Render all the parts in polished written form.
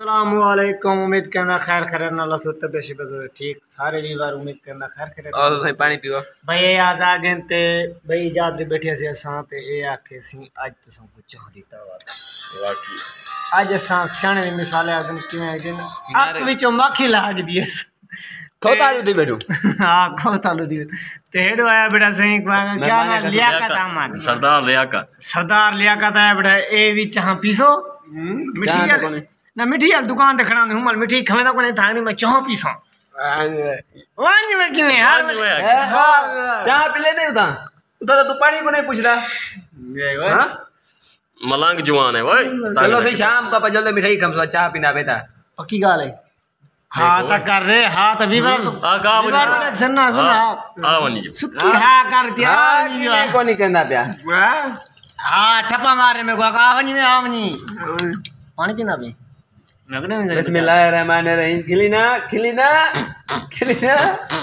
अस्सलामुअलैकुम। उम्मीद करना खैर खैर नाला सुते बेशी बजो ठीक सारे वीवार उम्मीद करना खैर खैर और सही पानी पीओ भाई आज आ गए ते भाई याद रे बैठे से असा ते ए आखे सी आज तो सब कुछ चाह दीता वाकई आज असा शाने दी मिसाल है अगन किवें दिन आप विचो माखी लाग दिए खोतालू दी बैठू हां खोतालू दी तेड़ो आया बेटा सही क्या ना लियाकत आमान सरदार लियाकत आया बेटा ए भी चाह पीसो मिठी ना मिठी दुकान ते खड़ा हुमल मिठी खवेदा कोने थांग में चाह पीसा वांज में किने यार चाह पी ले नहीं उदा उदा तो पानी को नहीं पूछदा हां मलंग जवान है भाई चलो भाई शाम का जल्दी मिठाई कम सो चाह पीना बेटा पक्की गाल है हां त कर रे हां त विवर तो विवर सुनना सुना आ वनी जो सुक्की हां कर दिया को नहीं कहना प्या हां ठप्पा मारे में को आवनी में आवनी पानी पीना भी बिस्मिल्लाहिर्रहमानिर्रहीम खिलीना खिलीना खिलीना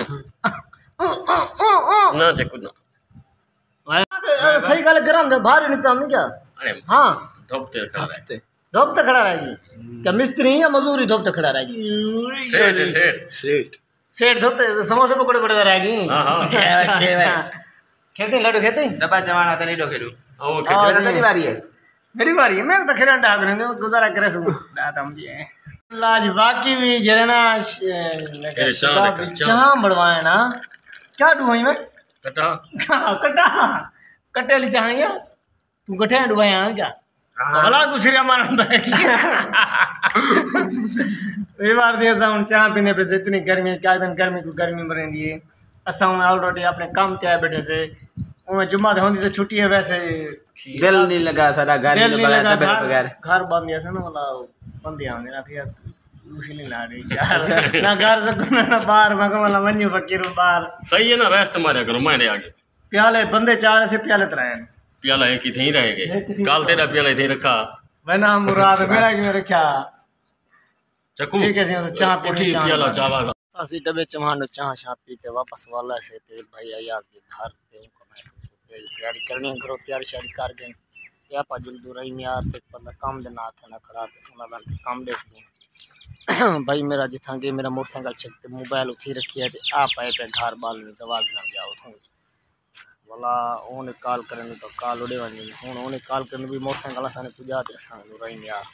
ना चेक ना सही गल गरम दे बाहर निकल नहीं क्या अरे हां धोप ते खड़ा रहे धोप ते खड़ा रहेगी क्या मिस्त्री या मजदूरी धोप ते खड़ा रहेगी सेठ सेठ सेठ सेठ धोप ते समोसे पकोड़े पड़े रहेगी हां हां खेती लड्डू खेती डब्बा जवाना ते नहीं खेलू ओ मेरी बारी है मेरी बारी है मैं तो खेलन डाक रहे गुजारा करे सु दाता हम जी लाज बाकी भी जरना चाह बढ़वाए ना क्या डुवाई में कटा कटा कटे ली चाहिए तू कटे डुवाए आ क्या भला कुछ रे मारंदा है ये बार दिया हम चाह पीने पे जितनी गर्मी क्या दिन गर्मी को गर्मी में रहंदी है असा ऑलरेडी अपने काम ते आए बैठे से उमे जुम्मा होंदी तो छुट्टी है वैसे दिल नहीं लगा सारा गाड़ी में लगा बगैर घर बंद ऐसा ना मतलब बंद आंगे ना फिर उसी ला रही चार ना घर से ना बाहर मैं मतलब मन्यू फकीर बाहर सही है ना रेस्ट मारे करो मैंने आगे प्याले बंदे चार से प्याले तराए प्याला एक ही थे रहेंगे काल तेरा प्याला थे रखा वना मुराद मेरा कि मेरे क्या चकू ठीक है तो चाह पी प्याला चावा असी डबे चमानो चाह शाह पीते वापस वाला से ते भाई याद के घर पे उनको मैं तैयारी करनी करो तैयारी शारी कर गए या पा जल्दी रही में यार एक पर काम देना था ना खड़ा तो मैं काम देख लूं भाई मेरा जिथा के मेरा मोटरसाइकिल चेक ते मोबाइल उठी रखी है ते आप आए पे घर बाल में दवा ना जाओ थो वाला ओने कॉल करने तो कॉल उड़े वनी हुन ओने कॉल करने भी मोटरसाइकिल असाने पुजा ते असा रही में यार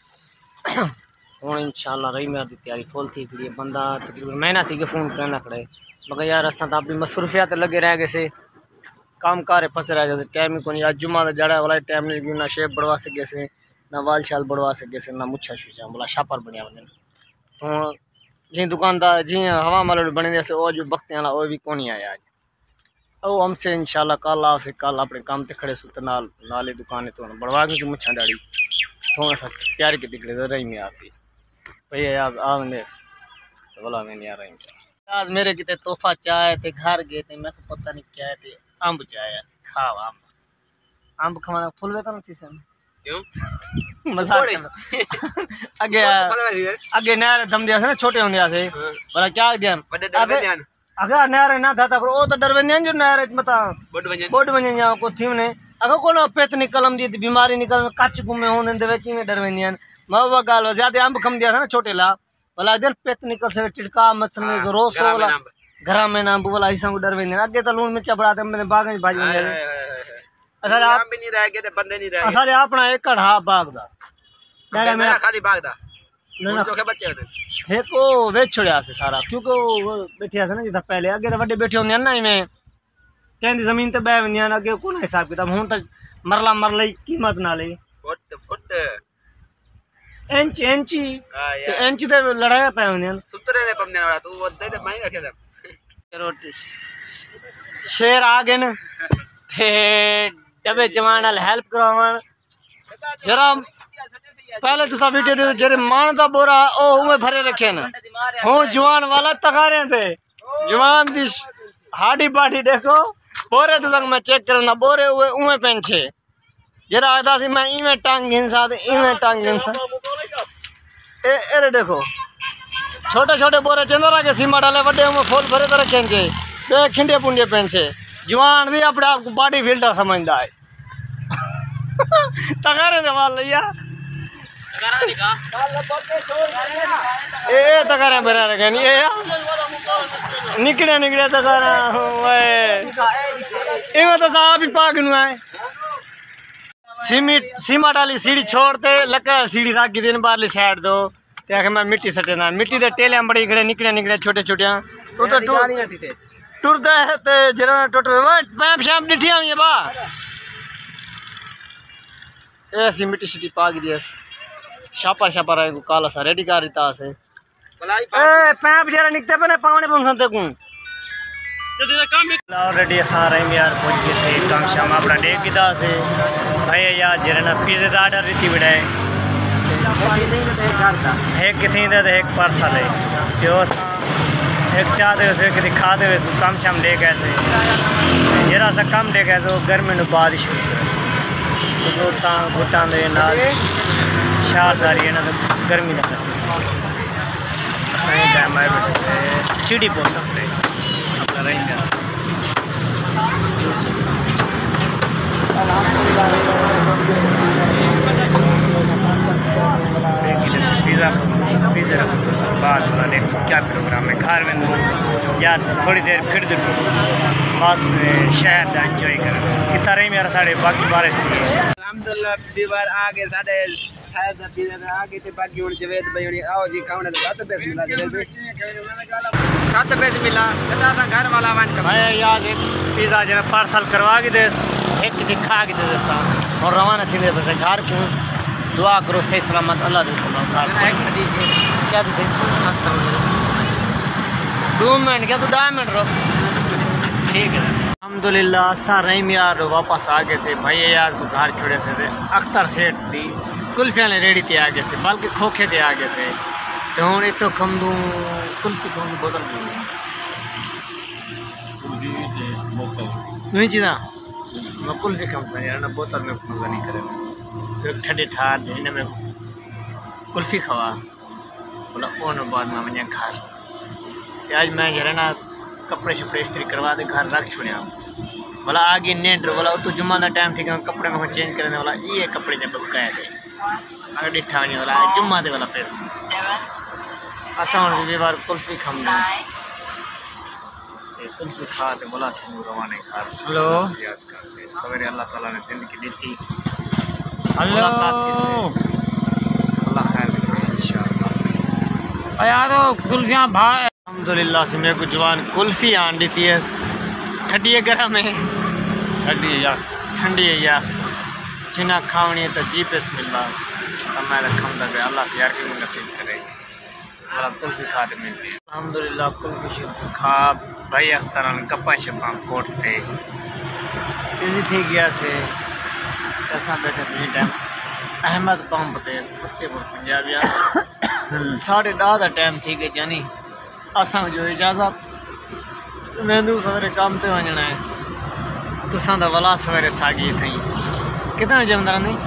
हूँ इंशाल्लाह रही मेरी तैयारी फुल थी खड़ी बंदा तकरीबन महीना थी के फ़ोन करना खड़े मगर यार असा तो अपनी मसरूफियात लगे रह गए से काम कार फंसे रह गए टाइम ही कोनी आज जुम्मा का जड़ा वाला टाइम नहीं ना शेप बढ़वा सके से ना वाल शाल बढ़वा सके से ना मुच्छा शुच्छा बोला शापर बनया बंदे तो जी दुकानदार जी हवा माल बने जैसे वो जो बख्ते वाला वो भी कौन आया आज ओ हमसे इंशाल्लाह कल आओ से कल अपने काम ते खड़े सुत नाले दुकान तो बढ़वा के मुच्छा डाड़ी थोड़ा सा तैयारी की दिखड़े रही में आती भैया आज आने तो बोला मैं नहीं आ रही आज मेरे कितने तोहफा चाहे थे घर गए थे मैं तो पता नहीं क्या थे अम्ब चाहे खाओ अम्ब खवाना फुल वेता नहीं सन क्यों मजाक आगे आगे नहर दम दिया से ना छोटे होने से बोला क्या दिया अगर नहर ना था तो वो तो डरवेंदियन जो नहर मता बोड बन जा को थी ने अगर कोनो पेट निकलम दी बीमारी निकल कच गुमे होने दे वेची में डरवेंदियन मवा गाल ज्यादा अम्ब खम दिया था ना छोटे ला बोला जन पेट निकल से टिड़का मत में रोस वाला घर में ना बोला ऐसा को डरवेंदियन आगे तो लून मिर्चा बढ़ाते मैंने बाग में भाजी में असल आप भी नहीं रह गए थे बंदे नहीं रह गए असल अपना एकड़ हा बाग दा मेरा खाली बाग दा ना जो के बच्चे होते हे को वेच छोड़या से सारा क्योंकि वो बैठे से ना जिदा पहले आगे तो बड़े बैठे होंदे ना इमे कहंदी जमीन ते बह वंदियां आगे कोन हिसाब किताब हुन तो मरला मरले कीमत ना ले फुट इंची ते इंची ते लड़ाई पे होंदियां सुतरे ने पमने वाला तू वो दे मैं रखे था रोटी शेर आ गए न थे डबे जवान वाल हेल्प करवावन जरा पहले तो सब वीडियो जरे मान दा बोरा ओ उमे भरे रखे न हुन जवान वाला तकारे थे जवान दी हाडी बाडी देखो बोरे तो संग मैं चेक करना बोरे हुए उमे पेन छे जरा आदा सी मैं इमे टांग हिंसा ते इमे टांग हिंसा ए देखो छोटे छोटे बोरे चंदरा के सीमा डाले बड़े उमे फूल भरे तो रखेंगे बे खिंडे पुंडे पेन छे जवान दी अपने आप को बॉडी फिल्टर समझदा है तकारे दे वाल लिया ए तकारा बरा रखा नहीं ए निकले तकारा ए तो साहब ही पाग नु है सीमेंट वाली सीढ़ी छोड़ते लकड़ा सीढ़ी रख के दिन बाहरली साइड दो ते मैं मिट्टी सटेना मिट्टी दे टेले बड़े खड़े निकले छोटे छोटे वो तो टुरदा है ते जरा टुट पैप शैप डिठी हुई है बा ऐसी मिट्टी शिट्टी पाग दिया शापा रहे को काला सा रेडी कर देता से ए पैप जरा निकते पे पावने बन संते को ऑलरेडी असा रहे यार पहुंच गए से काम शाम अपना डेक किदा से भाई यार जरा ना पिज़्ज़ा दा ऑर्डर दी बिड़ाए एक कितनी दे एक पार्सल है जो एक चाहते उसे कि दिखाते हुए उसको कम शाम ले गए से जरा सा कम ले गए तो गर्मी में बाद ही शुरू करे तो घुटा दे नाल शारदारी है ना तो गर्मी ना फंसे टाइम आए बैठे सीढ़ी पहुंचते अपना रहेंगे पिज़्ज़ा बाद बनाने क्या प्रोग्राम है घर में यार थोड़ी देर फिर बस शहर का एंजॉय करें इतना रही मेरा साढ़े बाकी बारिश थी अल्हम्दुलिल्लाह आगे साढ़े शायद आगे ते बाकी हुन जवेद भाई हुन आओ जी खाने तो 7 पैसे मिला जवेद 7 पैसे मिला कदा सा घर वाला वन भाई यार एक पिज़्ज़ा जरा पार्सल करवा के दे एक दिखा के दे सा और रवाना थी दे बस घर को दुआ करो सही सलामत अल्लाह दे घर क्या थे 2 मिनट क्या तो 10 मिनट रुक ठीक है अल्हम्दुलिल्लाह सा रहीम यार वापस आ गए से भाई यार को घर छोड़े से अख्तर सेठ दी कुल्फिया ने रेडी ते आ गए से बल्कि खोखे ते आ गए से तो हूँ इतो कम दूँ कुल्फी खाऊँ बोतल नहीं चीज़ा मैं कुल्फी खाऊँ सा यार ना बोतल में मज़ा नहीं करे तो ठंडे ठार दिन में कुल्फी खवा बोला ओन बाद में वजह घर आज मैं जरा ना कपड़े शपड़े इस्त्री करवा दे घर रख छोड़िया बोला आगे नेट बोला तो जुम्मा का टाइम थी कपड़े में चेंज करने वाला ये कपड़े ने बुकाया थे अगर डिठा नहीं वाला जुम्मा दे वाला पैसा असा हूँ बार कुल्फी खाऊंगा कुल्फी खा तो बोला थी रवाने घर हेलो याद करते सवेरे अल्लाह ताला ने जिंदगी दी हेलो अल्लाह खैर करे इंशाअल्लाह यार कुल्फियां भाई अल्हम्दुलिल्लाह से मेरे को जवान कुल्फी आन दी थी ठंडी है गर्म है ठंडी है यार जिन्ना खावनी है तो जी बिस्मिल्लाह तो मैं रखा अल्लाह से यार क्यों नसीब करे कुल्फी खा दे मिलती है अल्हम्दुलिल्लाह कुल्फी शल्फी खा भाई अख्तर गप्पा शप्पा कोटते इसी थी गया से ऐसा बैठे थे टाइम अहमद पंप पे फतेहपुर पंजाबिया 10:30 का टाइम थी गई जानी असा जो इजाज़त मैंने सवेरे काम पे वजना है तुसा तो वाला सवेरे सागी थी कितना बजे अंदर नहीं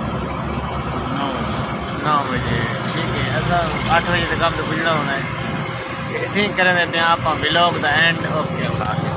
9 बजे ठीक है ऐसा 8 बजे तक काम पे पुजना होना है इतनी करें आप व्लॉग द एंड ओके।